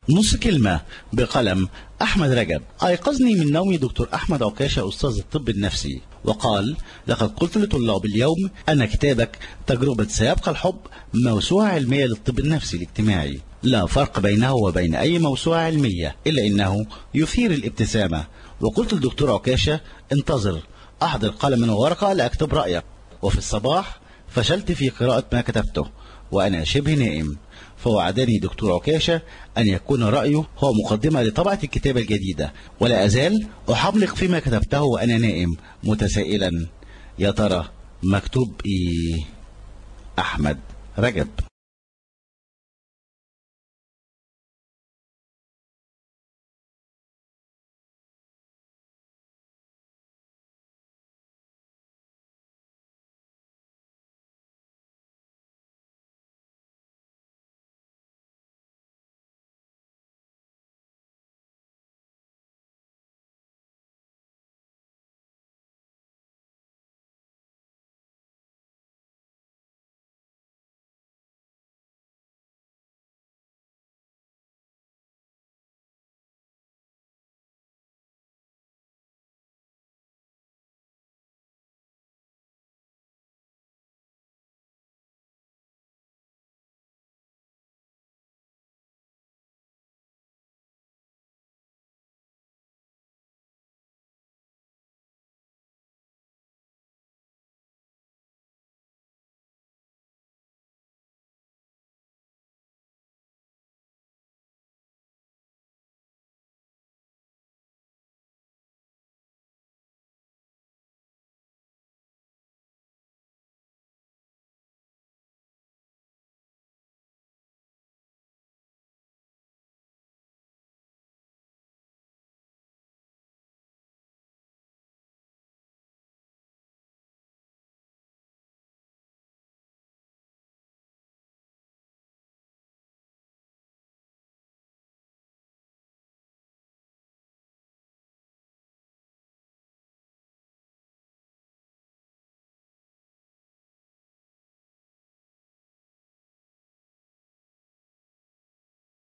نص كلمة بقلم أحمد رجب. أيقظني من نومي دكتور أحمد عكاشة أستاذ الطب النفسي وقال: لقد قلت لطلاب اليوم أن كتابك تجربة سيبقى الحب موسوعة علمية للطب النفسي الاجتماعي، لا فرق بينه وبين أي موسوعة علمية إلا أنه يثير الابتسامة. وقلت للدكتور عكاشة: انتظر، أحضر قلما وورقة لأكتب رأيك. وفي الصباح فشلت في قراءة ما كتبته وأنا شبه نائم، فوعدني دكتور عكاشة أن يكون رأيه هو مقدمة لطبعة الكتابة الجديدة، ولا أزال أحملق فيما كتبته وأنا نائم متسائلا: يا ترى مكتوب إيه؟ أحمد رجب.